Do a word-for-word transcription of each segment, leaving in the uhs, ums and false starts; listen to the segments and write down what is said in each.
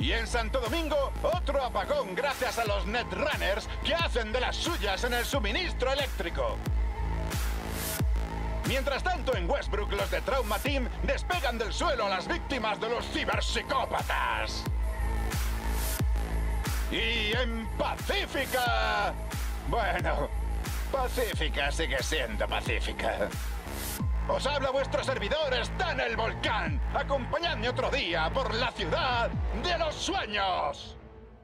Y en Santo Domingo, otro apagón gracias a los Netrunners que hacen de las suyas en el suministro eléctrico. Mientras tanto, en Westbrook, los de Trauma Team despegan del suelo a las víctimas de los ciberpsicópatas. Y en Pacífica... Bueno, Pacífica sigue siendo Pacífica. Os habla vuestro servidor, está en el volcán. Acompañadme otro día por la ciudad de los sueños.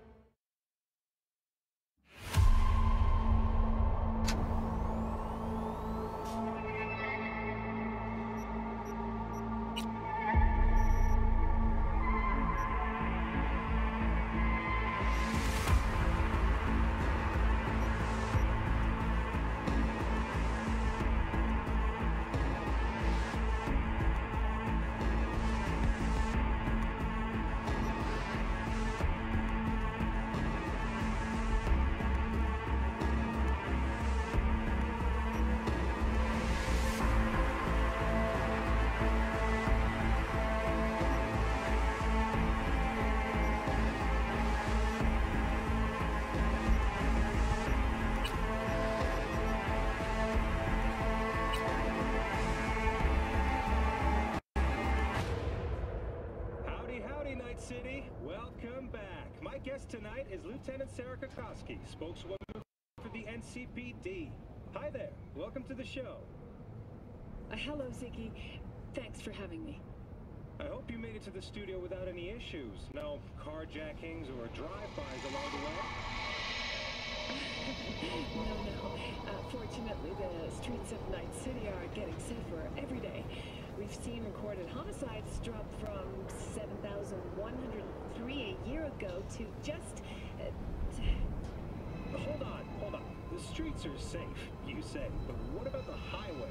City, welcome back. My guest tonight is Lieutenant Sarah Kokoski, spokeswoman for the N C P D. Hi there, welcome to the show. Uh, hello, Ziggy. Thanks for having me. I hope you made it to the studio without any issues. No carjackings or drive-bys along the way? no, no. Uh, fortunately, the streets of Night City are getting safer every day. We've seen recorded homicides drop from seven thousand one hundred three a year ago to just... Uh, to... Hold on, hold on. The streets are safe, you say, but what about the highway?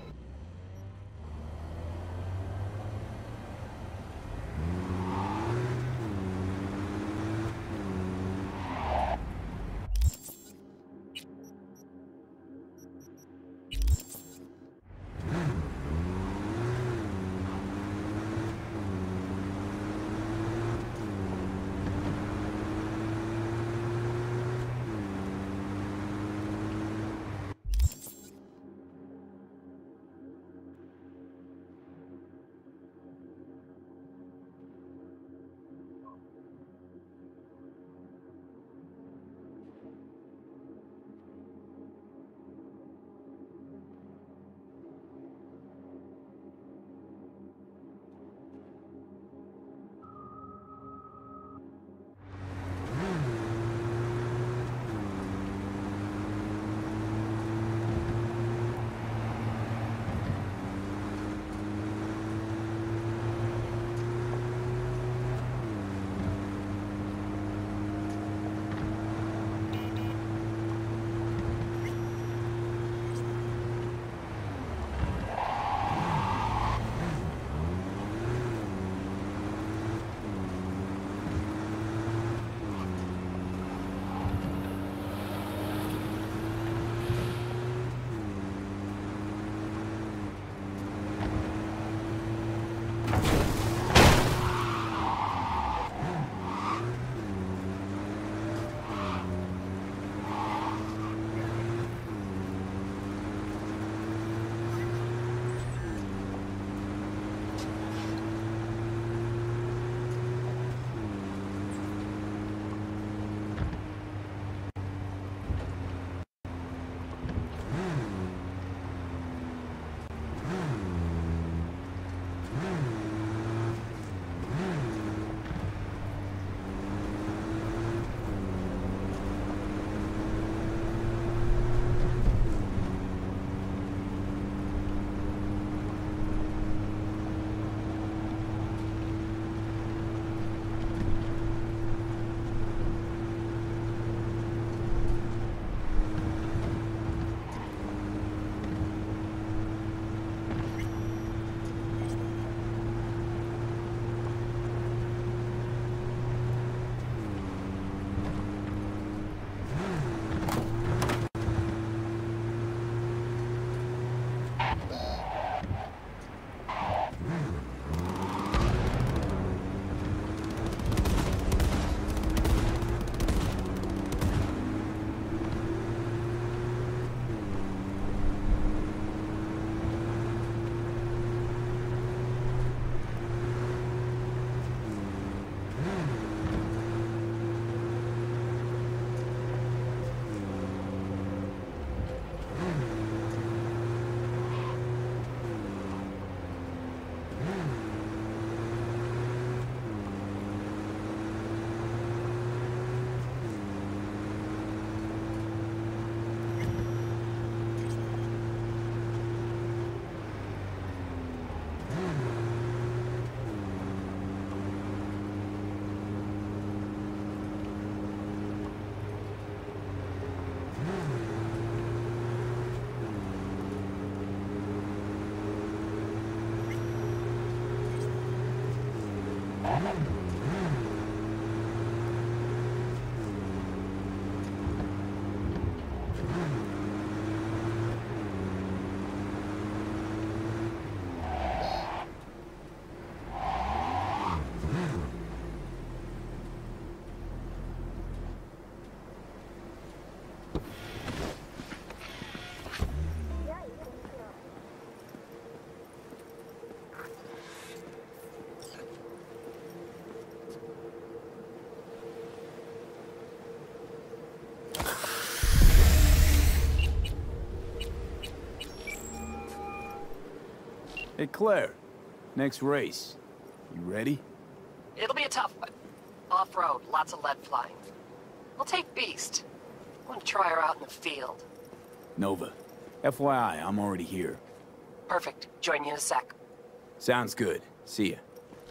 Hey, Claire. Next race. You ready? It'll be a tough one. Off-road, lots of lead flying. We'll take Beast. I want to try her out in the field. Nova. F Y I, I'm already here. Perfect. Join you in a sec. Sounds good. See ya.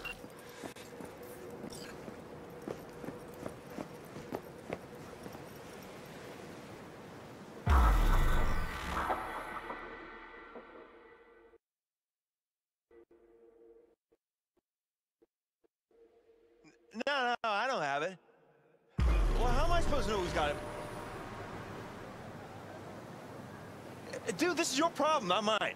No, no, I don't have it. Well, how am I supposed to know who's got it? Dude, this is your problem, not mine.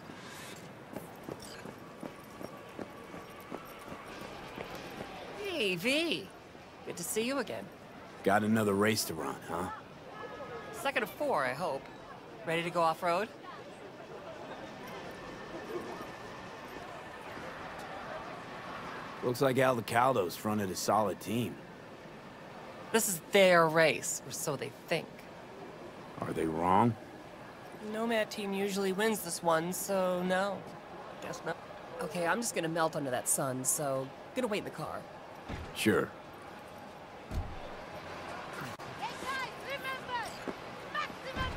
Hey, V. Good to see you again. Got another race to run, huh? Second of four, I hope. Ready to go off-road? Looks like Aldecaldo's fronted a solid team. This is their race, or so they think. Are they wrong? Nomad team usually wins this one, so no. Guess not. Okay, I'm just gonna melt under that sun, so gonna wait in the car. Sure. Hey guys, remember! Maximum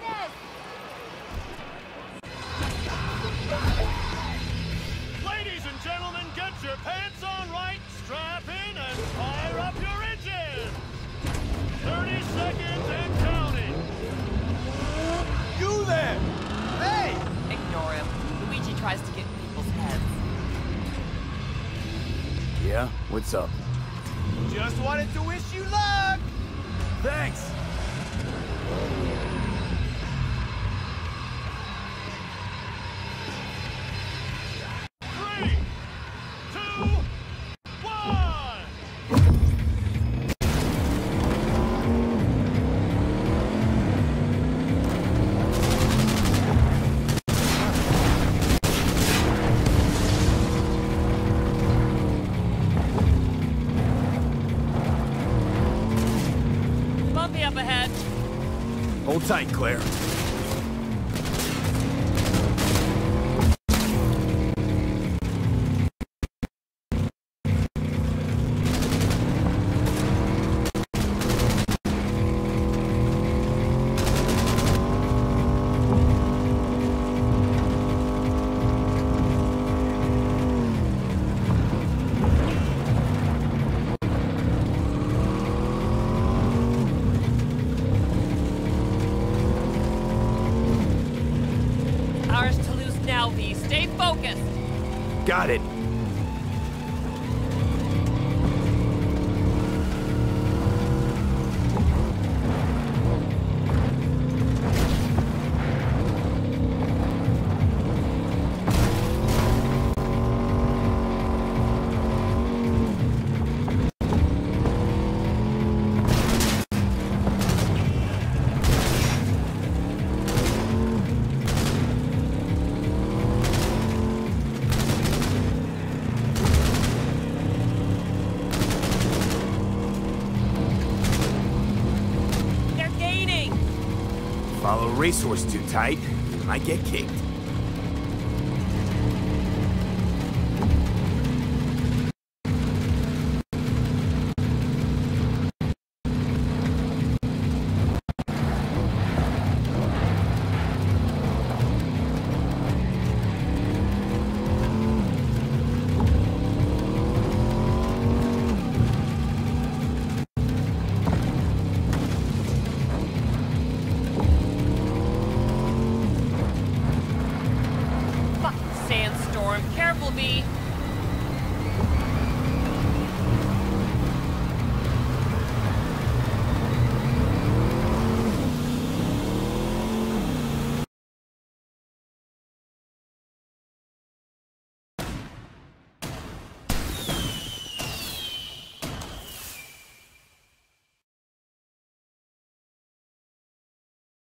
madness! Ladies and gentlemen, get your pants on right, strap in, and fire up your engine! thirty seconds and counting! You there! Hey! Ignore him. Luigi tries to get in people's heads. Yeah? What's up? Just wanted to wish you luck! Thanks! Three, two, one! Bumpy up ahead. Hold tight, Claire. Ours to lose now, V. Stay focused. Got it. They're gaining. Follow a racehorse too tight, you might get kicked. Fucking sandstorm. Careful, V.